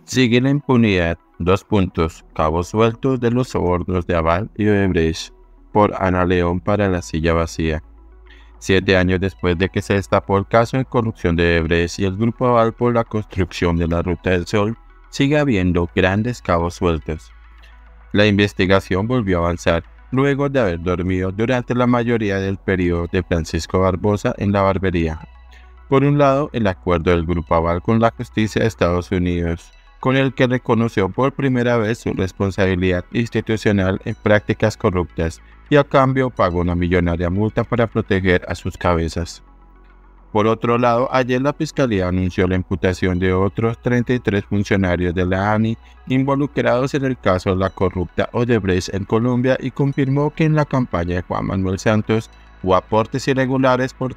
Sigue la impunidad. Dos puntos. Cabos sueltos de los sobornos de Aval y Odebrecht. Por Ana León para La Silla Vacía. 7 años después de que se destapó el caso de corrupción de Odebrecht y el Grupo Aval por la construcción de la Ruta del Sol, sigue habiendo grandes cabos sueltos. La investigación volvió a avanzar, luego de haber dormido durante la mayoría del periodo de Francisco Barbosa en la barbería. Por un lado, el acuerdo del Grupo Aval con la justicia de Estados Unidos, con el que reconoció por primera vez su responsabilidad institucional en prácticas corruptas y a cambio pagó una millonaria multa para proteger a sus cabezas. Por otro lado, ayer la Fiscalía anunció la imputación de otros 33 funcionarios de la ANI involucrados en el caso de la corrupta Odebrecht en Colombia y confirmó que en la campaña de Juan Manuel Santos hubo aportes irregulares por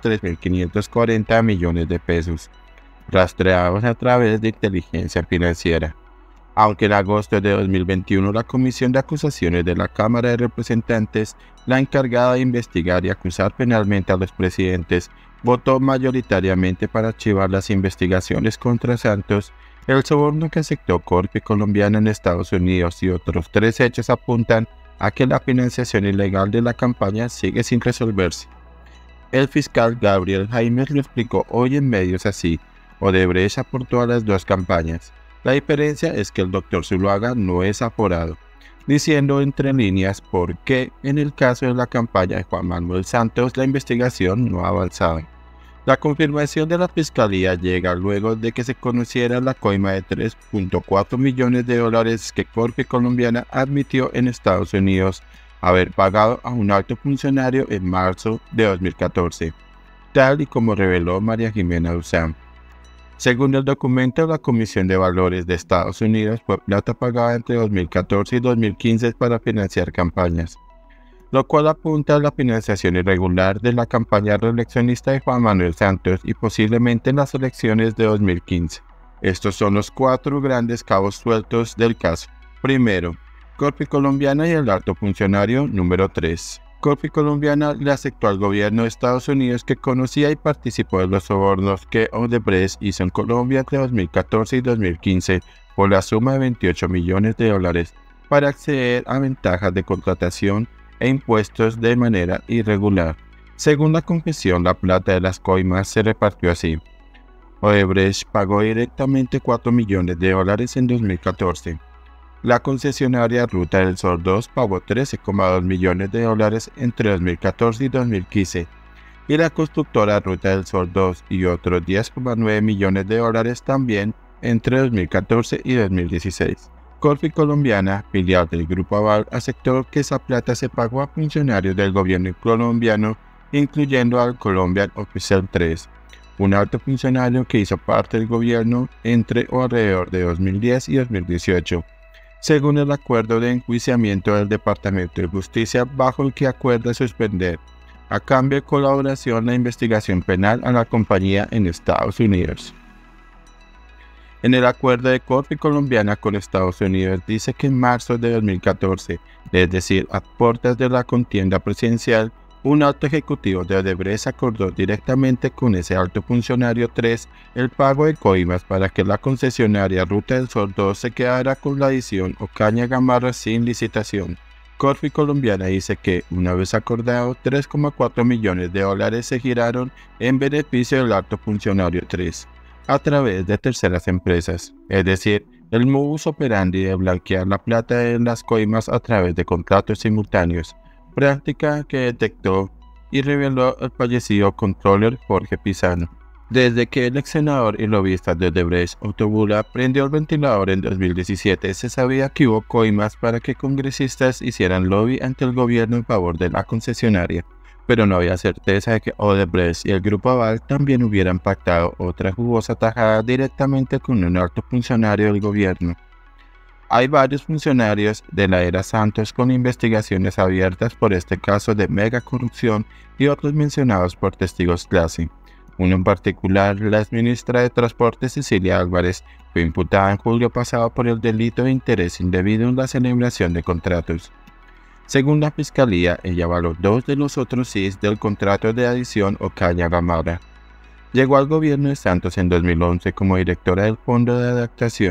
3.540 millones de pesos, rastreados a través de inteligencia financiera. Aunque en agosto de 2021 la Comisión de Acusaciones de la Cámara de Representantes, la encargada de investigar y acusar penalmente a los presidentes, votó mayoritariamente para archivar las investigaciones contra Santos, el soborno que aceptó Corpi Colombiana en Estados Unidos y otros 3 hechos apuntan a que la financiación ilegal de la campaña sigue sin resolverse. El fiscal Gabriel Jaimes lo explicó hoy en medios así: Odebrecht aportó a las 2 campañas. La diferencia es que el Dr. Zuluaga no es aforado, diciendo entre líneas por qué en el caso de la campaña de Juan Manuel Santos la investigación no ha avanzado. La confirmación de la Fiscalía llega luego de que se conociera la coima de 3.4 millones de dólares que Corpi Colombiana admitió en Estados Unidos haber pagado a un alto funcionario en marzo de 2014, tal y como reveló María Jimena Duzán. Según el documento de la Comisión de Valores de Estados Unidos, fue plata pagada entre 2014 y 2015 para financiar campañas, lo cual apunta a la financiación irregular de la campaña reeleccionista de Juan Manuel Santos y posiblemente en las elecciones de 2015. Estos son los 4 grandes cabos sueltos del caso. Primero, Corpi Colombiana y el alto funcionario número 3. Corpi Colombiana le aceptó al gobierno de Estados Unidos que conocía y participó de los sobornos que Odebrecht hizo en Colombia entre 2014 y 2015 por la suma de 28 millones de dólares para acceder a ventajas de contratación e impuestos de manera irregular. Según la confesión, la plata de las coimas se repartió así. Odebrecht pagó directamente 4 millones de dólares en 2014. La concesionaria Ruta del Sol 2 pagó 13,2 millones de dólares entre 2014 y 2015, y la constructora Ruta del Sol 2 y otros 10,9 millones de dólares también entre 2014 y 2016. Corpi Colombiana, filial del Grupo Aval, aceptó que esa plata se pagó a funcionarios del gobierno colombiano, incluyendo al Colombian Officer 3, un alto funcionario que hizo parte del gobierno entre o alrededor de 2010 y 2018. Según el acuerdo de enjuiciamiento del Departamento de Justicia, bajo el que acuerda suspender, a cambio de colaboración, la investigación penal a la compañía en Estados Unidos. En el acuerdo de Corpi Colombiana con Estados Unidos dice que en marzo de 2014, es decir, a puertas de la contienda presidencial, un alto ejecutivo de Odebrecht acordó directamente con ese alto funcionario 3 el pago de coimas para que la concesionaria Ruta del Sol 2 se quedara con la adición Ocaña Gamarra sin licitación. Corpi Colombiana dice que, una vez acordado, 3,4 millones de dólares se giraron en beneficio del alto funcionario 3, a través de terceras empresas, es decir, el modus operandi de blanquear la plata en las coimas a través de contratos simultáneos, práctica que detectó y reveló el fallecido controller Jorge Pizano. Desde que el ex senador y lobista de Odebrecht, Otto Bula, prendió el ventilador en 2017, se sabía que hubo coimas para que congresistas hicieran lobby ante el gobierno en favor de la concesionaria, pero no había certeza de que Odebrecht y el Grupo Aval también hubieran pactado otra jugosa tajada directamente con un alto funcionario del gobierno. Hay varios funcionarios de la era Santos con investigaciones abiertas por este caso de mega corrupción y otros mencionados por testigos clase. Uno en particular, la exministra de Transporte Cecilia Álvarez, fue imputada en julio pasado por el delito de interés indebido en la celebración de contratos. Según la Fiscalía, ella avaló 2 de los otros 6 del contrato de adición Ocaña Gamarra. Llegó al gobierno de Santos en 2011 como directora del Fondo de Adaptación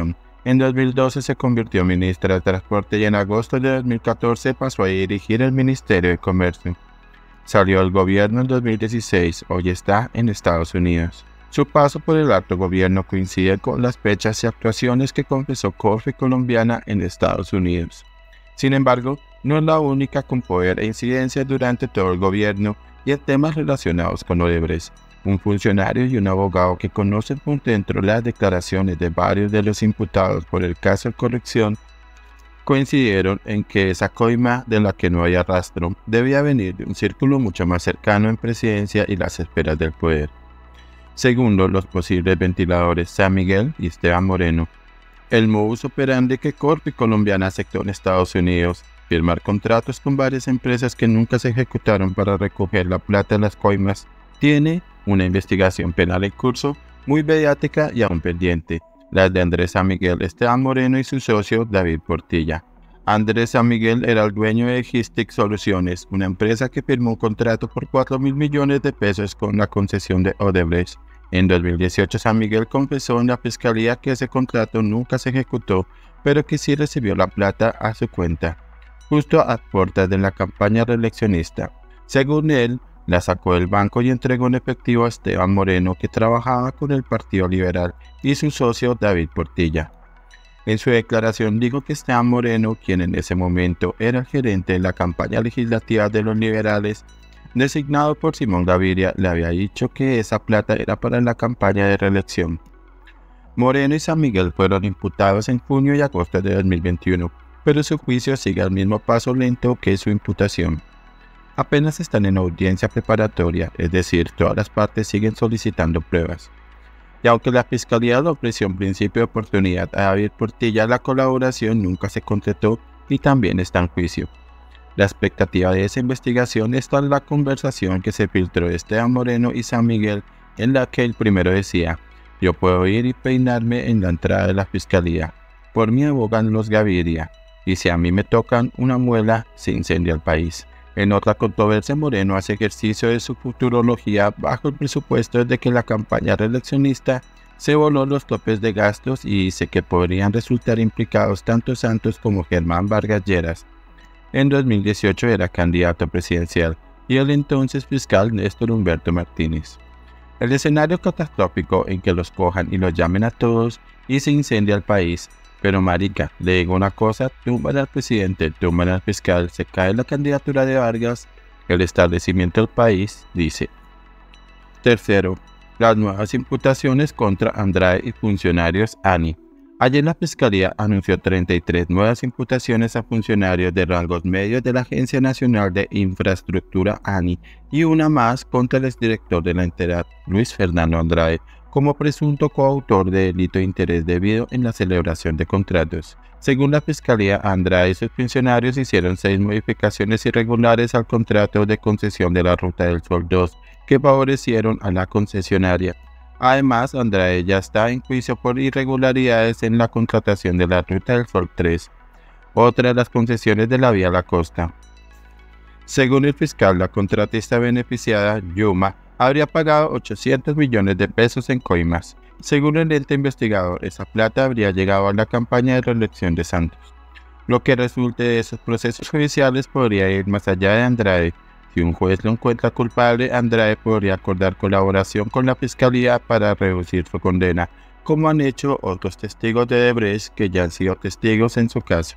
En 2012 se convirtió en ministra de Transporte y en agosto de 2014 pasó a dirigir el Ministerio de Comercio. Salió del gobierno en 2016, hoy está en Estados Unidos. Su paso por el alto gobierno coincide con las fechas y actuaciones que confesó Corfi colombiana en Estados Unidos. Sin embargo, no es la única con poder e incidencia durante todo el gobierno y en temas relacionados con Odebrecht. Un funcionario y un abogado que conocen por dentro las declaraciones de varios de los imputados por el caso de corrupción coincidieron en que esa coima de la que no había rastro debía venir de un círculo mucho más cercano en presidencia y las esferas del poder. Segundo, los posibles ventiladores San Miguel y Esteban Moreno. El modus operandi que Corfi colombiana aceptó en Estados Unidos, firmar contratos con varias empresas que nunca se ejecutaron para recoger la plata de las coimas, tiene una investigación penal en curso, muy mediática y aún pendiente, la de Andrés San Miguel, Esteban Moreno y su socio David Portilla. Andrés San Miguel era el dueño de Gistic Soluciones, una empresa que firmó un contrato por 4.000 millones de pesos con la concesión de Odebrecht. En 2018 San Miguel confesó en la fiscalía que ese contrato nunca se ejecutó, pero que sí recibió la plata a su cuenta, justo a puertas de la campaña reeleccionista. Según él, la sacó del banco y entregó en efectivo a Esteban Moreno, que trabajaba con el Partido Liberal, y su socio David Portilla. En su declaración dijo que Esteban Moreno, quien en ese momento era el gerente de la campaña legislativa de los liberales, designado por Simón Gaviria, le había dicho que esa plata era para la campaña de reelección. Moreno y San Miguel fueron imputados en junio y agosto de 2021, pero su juicio sigue al mismo paso lento que su imputación. Apenas están en audiencia preparatoria, es decir, todas las partes siguen solicitando pruebas. Y aunque la Fiscalía le ofreció un principio de oportunidad a David Portilla, la colaboración nunca se concretó y también está en juicio. La expectativa de esa investigación está en la conversación que se filtró de Esteban Moreno y San Miguel, en la que el primero decía: "Yo puedo ir y peinarme en la entrada de la Fiscalía. Por mí abogan los Gaviria, y si a mí me tocan una muela, se incendia el país". En otra controversia, Moreno hace ejercicio de su futurología bajo el presupuesto de que la campaña reeleccionista se voló los topes de gastos y dice que podrían resultar implicados tanto Santos como Germán Vargas Lleras. En 2018 era candidato presidencial y el entonces fiscal Néstor Humberto Martínez. El escenario catastrófico en que los cojan y los llamen a todos y se incendia el país. Pero marica, le digo una cosa, tumban al presidente, tumban al fiscal, se cae la candidatura de Vargas, el establecimiento del país, dice. Tercero, las nuevas imputaciones contra Andrade y funcionarios ANI. Ayer la Fiscalía anunció 33 nuevas imputaciones a funcionarios de rangos medios de la Agencia Nacional de Infraestructura ANI y una más contra el exdirector de la entidad, Luis Fernando Andrade, como presunto coautor de delito de interés debido en la celebración de contratos. Según la Fiscalía, Andrade y sus funcionarios hicieron 6 modificaciones irregulares al contrato de concesión de la Ruta del Sol 2 que favorecieron a la concesionaria. Además, Andrade ya está en juicio por irregularidades en la contratación de la Ruta del Sol 3, otra de las concesiones de la Vía La Costa. Según el fiscal, la contratista beneficiada, Yuma, habría pagado 800 millones de pesos en coimas. Según el ente investigador, esa plata habría llegado a la campaña de reelección de Santos. Lo que resulte de esos procesos judiciales podría ir más allá de Andrade. Si un juez lo encuentra culpable, Andrade podría acordar colaboración con la Fiscalía para reducir su condena, como han hecho otros testigos de Odebrecht que ya han sido testigos en su caso.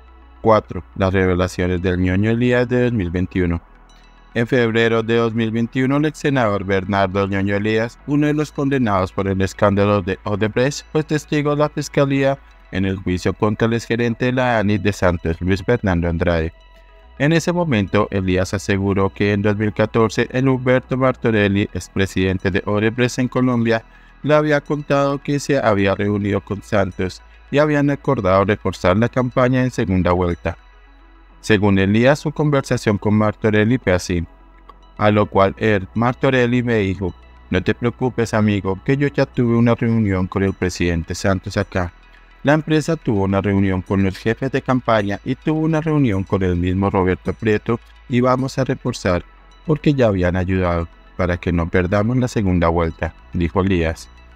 4. Las revelaciones del ñoño Elías de 2021. En febrero de 2021, el ex senador Bernardo Ñoño Elías, uno de los condenados por el escándalo de Odebrecht, fue testigo de la Fiscalía en el juicio contra el exgerente de la ANI de Santos, Luis Fernando Andrade. En ese momento, Elías aseguró que en 2014 el Humberto Martorelli, expresidente de Odebrecht en Colombia, le había contado que se había reunido con Santos y habían acordado reforzar la campaña en segunda vuelta. Según Elías, su conversación con Martorelli fue así, a lo cual Martorelli me dijo: "No te preocupes, amigo, que yo ya tuve una reunión con el presidente Santos acá. La empresa tuvo una reunión con los jefes de campaña y tuvo una reunión con el mismo Roberto Prieto y vamos a reforzar porque ya habían ayudado para que no perdamos la segunda vuelta", dijo Elías.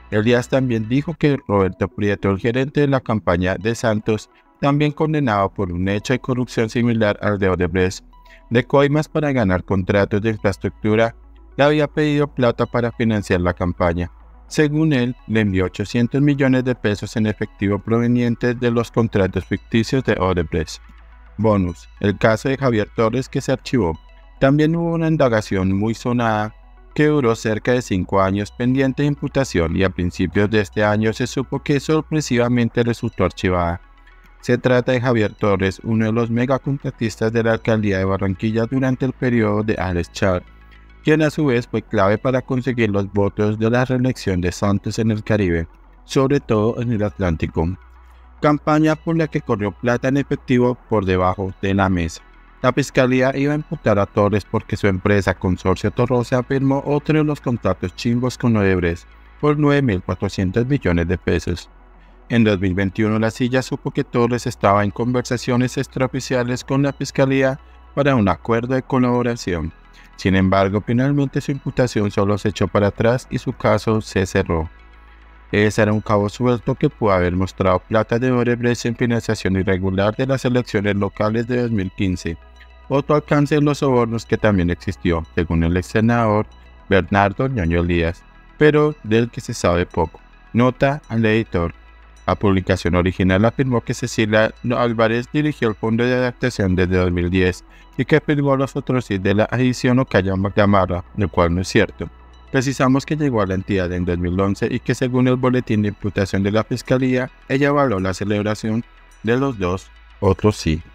Elías también dijo que Roberto Prieto, el gerente de la campaña de Santos, también condenado por un hecho de corrupción similar al de Odebrecht, de coimas para ganar contratos de infraestructura, le había pedido plata para financiar la campaña. Según él, le envió 800 millones de pesos en efectivo provenientes de los contratos ficticios de Odebrecht. Bonus: el caso de Javier Torres, que se archivó. También hubo una indagación muy sonada que duró cerca de 5 años pendiente de imputación, y a principios de este año se supo que sorpresivamente resultó archivada. Se trata de Javier Torres, uno de los megacontratistas de la alcaldía de Barranquilla durante el periodo de Alex Char, quien a su vez fue clave para conseguir los votos de la reelección de Santos en el Caribe, sobre todo en el Atlántico, campaña por la que corrió plata en efectivo por debajo de la mesa. La fiscalía iba a imputar a Torres porque su empresa Consorcio Torrosa firmó otro de los contratos chimbos con Odebrecht por 9.400 millones de pesos. En 2021 La Silla supo que Torres estaba en conversaciones extraoficiales con la fiscalía para un acuerdo de colaboración. Sin embargo, finalmente su imputación solo se echó para atrás y su caso se cerró. Ese era un cabo suelto que pudo haber mostrado plata de Odebrecht en financiación irregular de las elecciones locales de 2015. Otro alcance de los sobornos que también existió, según el ex senador Bernardo Ñoño Elías, pero del que se sabe poco. Nota al editor. La publicación original afirmó que Cecilia Álvarez dirigió el fondo de adaptación desde 2010 y que firmó los otros sí de la edición Ocayama Gamarra, lo cual no es cierto. Precisamos que llegó a la entidad en 2011 y que según el boletín de imputación de la Fiscalía, ella avaló la celebración de los dos otros sí.